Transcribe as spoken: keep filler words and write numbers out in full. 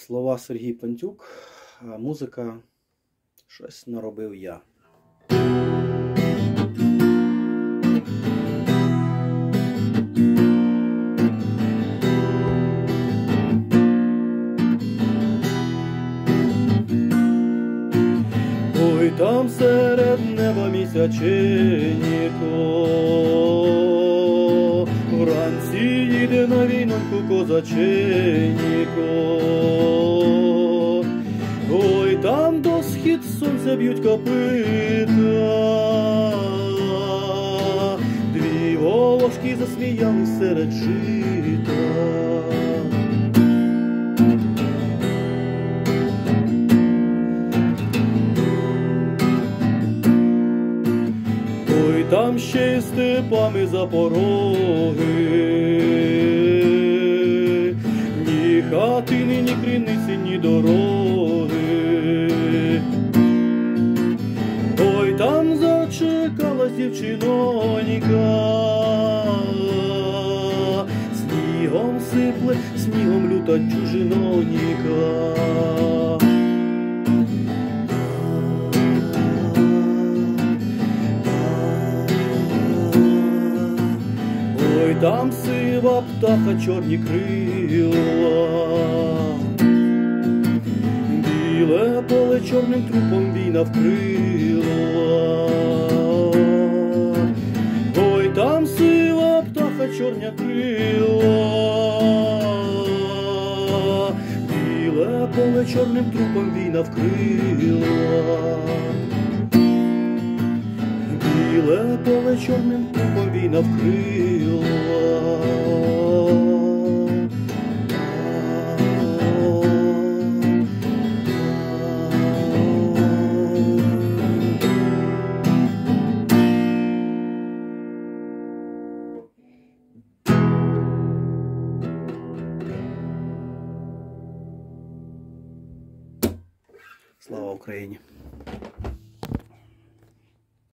Слова Сергій Пантюк, а музика «Щось наробив я». Ой, там серед неба місяченько, вранці їде на війноньку козаченько. Ой, там до схід сонця б'ють копита, дві волошки засміялись серед жита. Ой, там ще й степами запороги, ні хатини, ні криниці, ні дороги. Ой, там зачекалась дівчинонька, снігом сипле, снігом люта чужинонька. Ой, там сива птаха, чорні крила, біле поле чорним трупом війна вкрила. Ой, там сива птаха, чорні крила, біле поле чорним трупом війна вкрила. Біле поле чорним трупом війна вкрила. Слава Україні!